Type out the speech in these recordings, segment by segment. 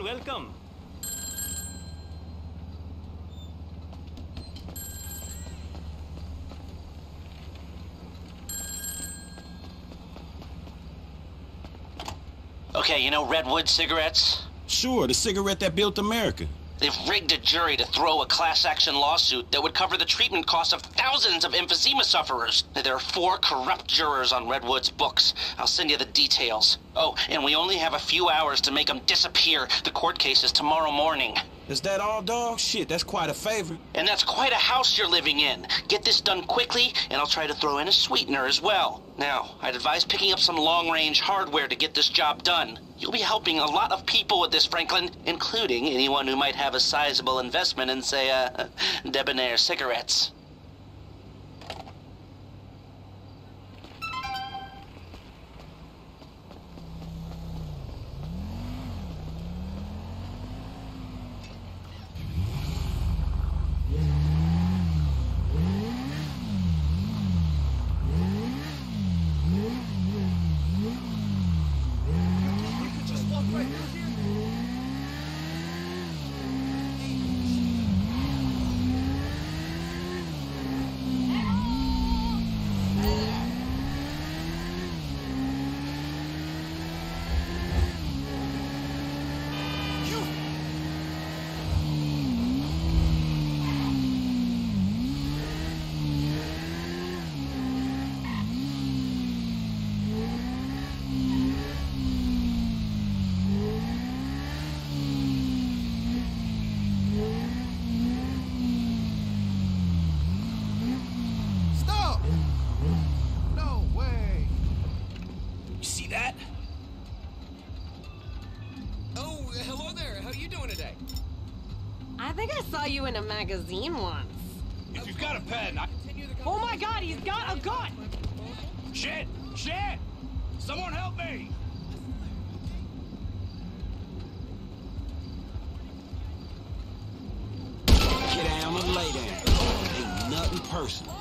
everyone, welcome. Okay, you know Redwood cigarettes? Sure, the cigarette that built America. They've rigged a jury to throw a class-action lawsuit that would cover the treatment costs of thousands of emphysema sufferers. There are 4 corrupt jurors on Redwood's books. I'll send you the details. Oh, and we only have a few hours to make them disappear. The court case is tomorrow morning. Is that all, dog? Shit, that's quite a favor. And that's quite a house you're living in. Get this done quickly, and I'll try to throw in a sweetener as well. Now, I'd advise picking up some long-range hardware to get this job done. You'll be helping a lot of people with this, Franklin, including anyone who might have a sizable investment in, say, Debonair cigarettes. I think I saw you in a magazine once. If you've got a pen, Oh my god, he's got a gun! Shit! Shit! Someone help me! Get down and lay down. Ain't nothing personal.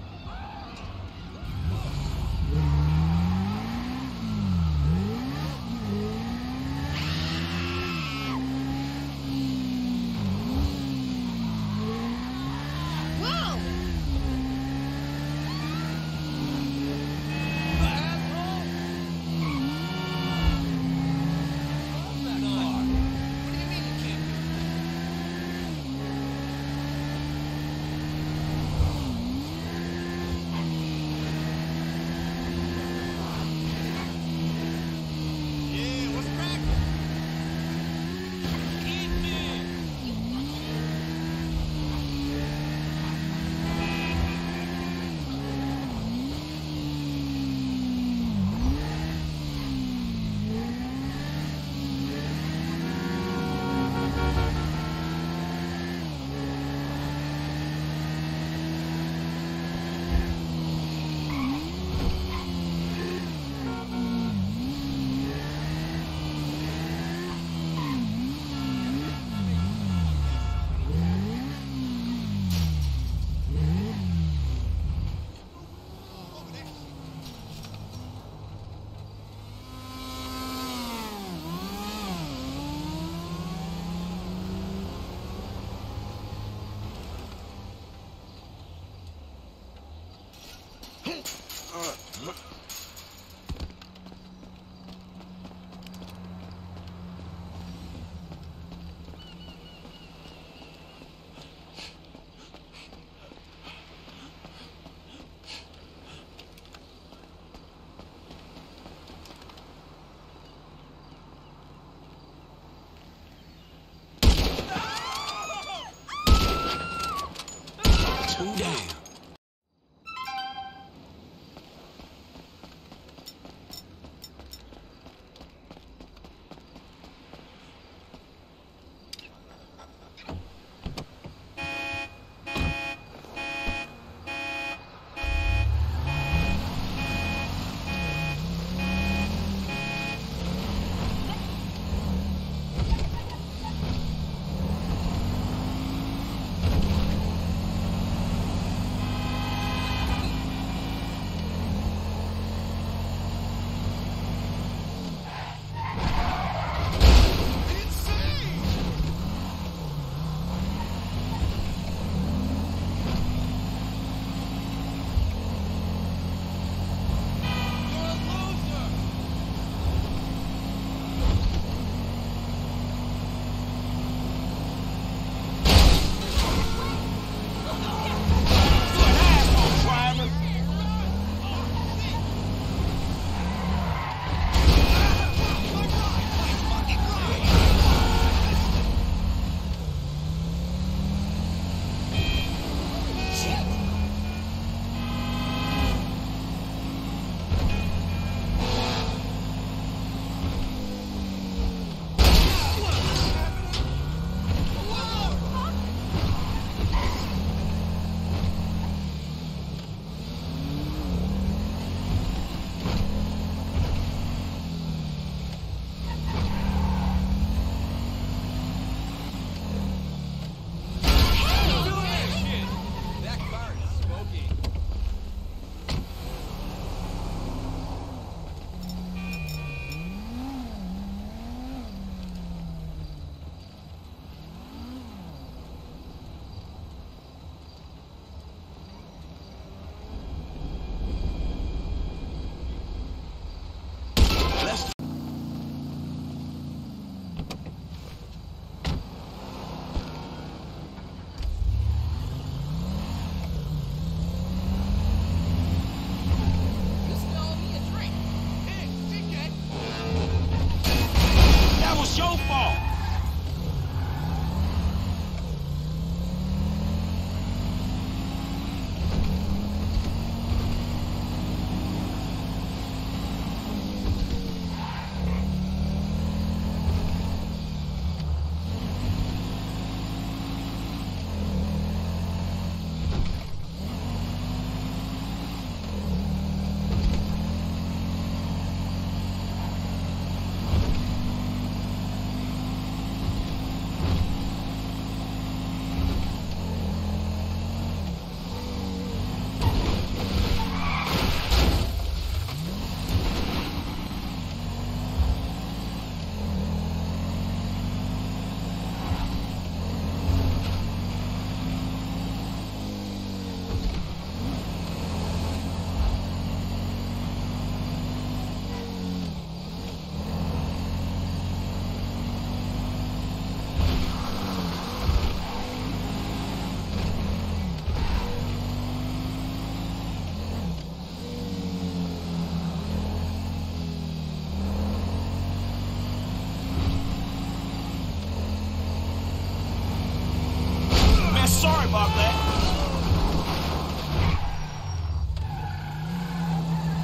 Two down.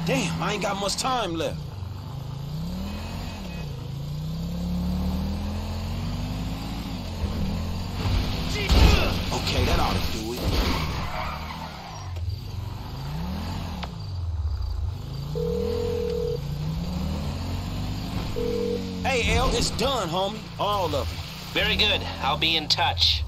Damn, I ain't got much time left. Okay, that ought to do it. Hey, L, it's done, homie. All of it. Very good. I'll be in touch.